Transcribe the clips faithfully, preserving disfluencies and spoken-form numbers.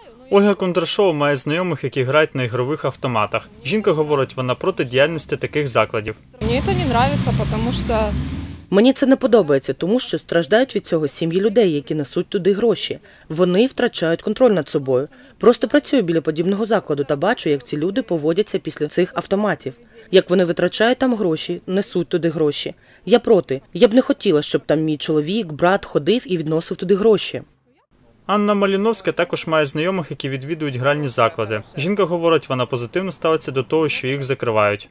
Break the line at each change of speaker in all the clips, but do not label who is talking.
Ольга Кондрашова має знайомих, які грають на ігрових автоматах. Жінка говорить, вона проти діяльності таких закладів.
Мені це не подобається, тому що...
Мені це не подобається, тому що страждають від цього сім'ї людей, які несуть туди гроші. Вони втрачають контроль над собою. Просто працюю біля подібного закладу та бачу, як ці люди поводяться після цих автоматів. Як вони витрачають там гроші, несуть туди гроші. Я проти. Я б не хотіла, щоб там мій чоловік, брат ходив і відносив туди гроші.
Анна Маліновська також має знайомих, які відвідують гральні заклади. Жінка говорить, вона позитивно ставиться до того, що їх закривають.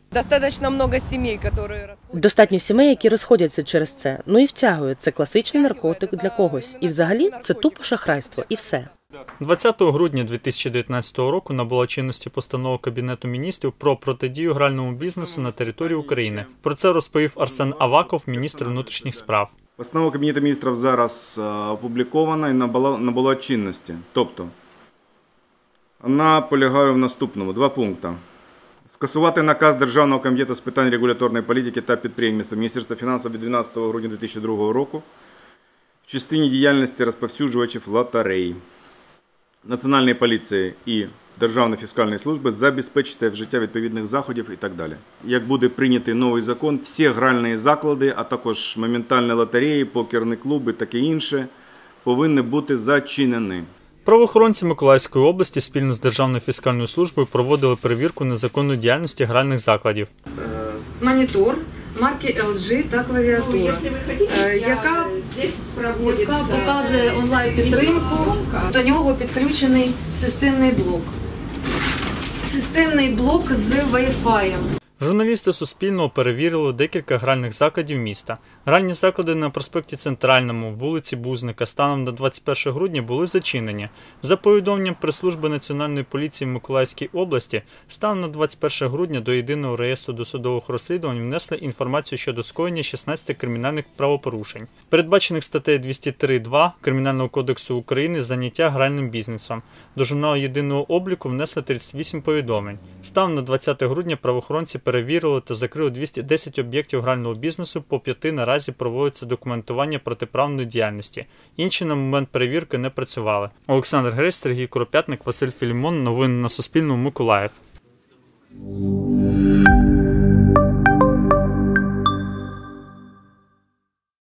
Достатньо сімей, які розходяться через це. Ну і втягують. Це класичний наркотик для когось. І взагалі це тупо шахрайство. І все.
двадцятого грудня дві тисячі дев'ятнадцятого року набула чинності постанова Кабінету міністрів про протидію гральному бізнесу на території України. Про це розповів Арсен Аваков, міністр внутрішніх справ.
Постанова Кабінету міністрів зараз опублікована і набула, набула чинності. Тобто, вона полягає в наступному. Два пункти. Скасувати наказ Державного комітету з питань регуляторної політики та підприємництва Міністерства фінансів від дванадцятого грудня дві тисячі другого року в частині діяльності розповсюджувачів лотерей, Національної поліції і Державної фіскальної служби забезпечити вжиття відповідних заходів і так далі. Як буде прийнятий новий закон, всі гральні заклади, а також моментальні лотереї, покерні клуби, таке інше, повинні бути зачинені.
Правоохоронці Миколаївської області спільно з Державною фіскальною службою проводили перевірку незаконної діяльності гральних закладів.
Монітор марки ел джі та клавіатура, яка, яка показує онлайн-підтримку, до нього підключений системний блок. Системний блок з Wi-Fi.
Журналісти Суспільного перевірили декілька гральних закладів міста. Гральні заклади на проспекті Центральному, вулиці Бузника станом на двадцять перше грудня були зачинені. За повідомленням прес-служби Національної поліції в Миколаївській області, станом на двадцять перше грудня до Єдиного реєстру досудових розслідувань внесли інформацію щодо скоєння шістнадцяти кримінальних правопорушень, передбачених статтею двісті три два Кримінального кодексу України «Заняття гральним бізнесом». До журналу єдиного обліку внесли тридцять вісім повідомлень. Станом на двадцяте грудня правоохоронці перевірили та закрили двісті десять об'єктів грального бізнесу, по п'яти наразі проводиться документування протиправної діяльності. Інші на момент перевірки не працювали. Олександр Гресь, Сергій Куропятник, Василь Філімон. Новини на Суспільному. Миколаїв.